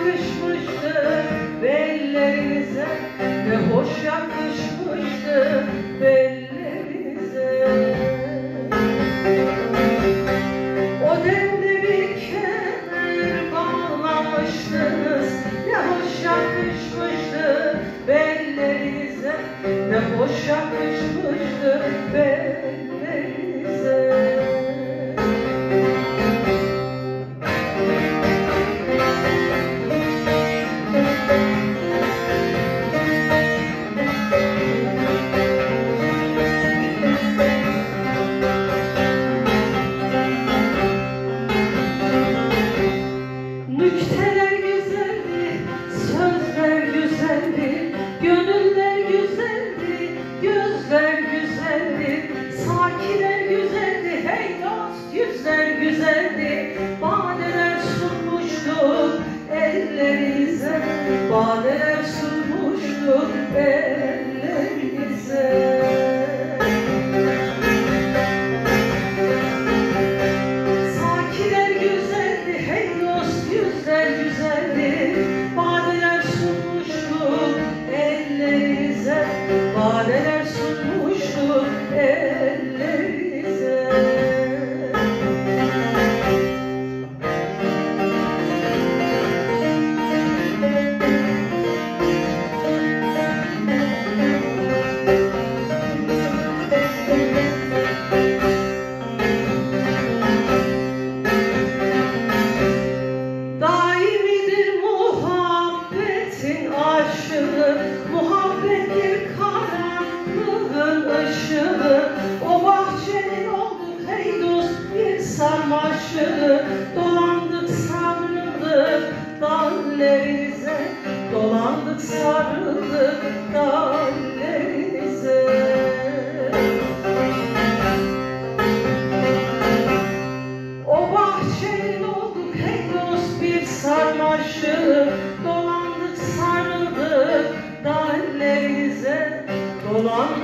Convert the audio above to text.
yakışmıştı bellerinize, ne hoş yakışmıştı bellerinize. O demde bir kemer bağlamıştınız, ne hoş yakışmıştı bellerinize, ne hoş yakışmıştı bellerinize. Nükteler güzeldi, sözler güzeldi, gönüller güzeldi, gözler güzeldi, sakiler güzeldi, hey dost yüzler güzeldi. Badeler sunmuştuk ellerinize, badeler sunmuştuk ellerinize. Sakiler güzeldi, hey dost yüzler güzeldi, badeler sunmuştuk ellerinize, badeler sunmuştuk ellerinize. Daimidir muhabbetin aşığı, muhabbettir karanlığın ışığı. O bahçenin olduk hey dost bir sarmaşığı, dolandık sarıldık dallerinize, dolandık sarıldık dallerinize. O bahçenin olduk hey dost bir sarmaşığı, dolandık sarıldık dallerinize, dolandık